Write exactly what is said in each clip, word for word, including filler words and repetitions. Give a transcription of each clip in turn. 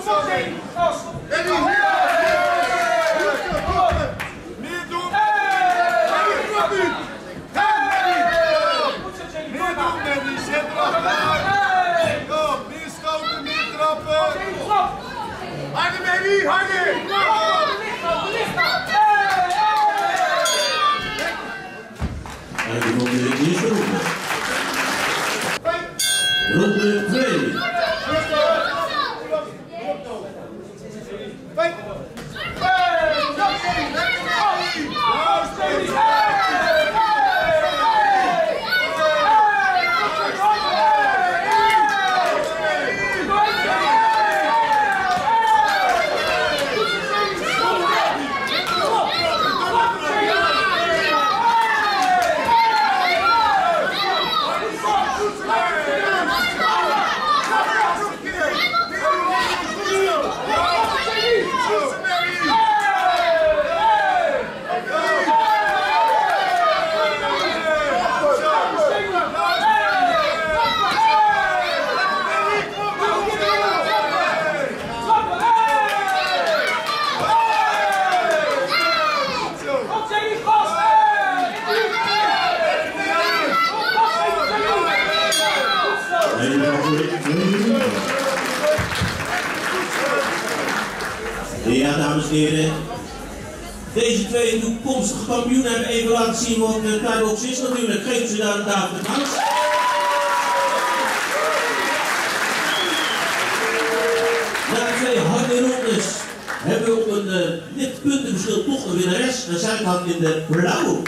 Harder, baby, harder! En de ronde de eerste ronde. Ronde twee. Ja, dames en heren. Deze twee toekomstige kampioenen hebben even laten zien wat de tijdbox is natuurlijk. Geven ze daar een tafel de applaus. Na twee harde rondes hebben we op een uh, dit puntenverschil toch een winnares. En zij gaat in de blauwe.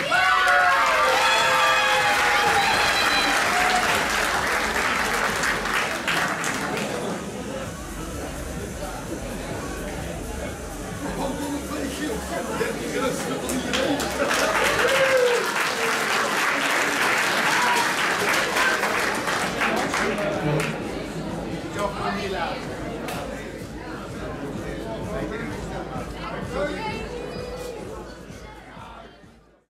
Thank you.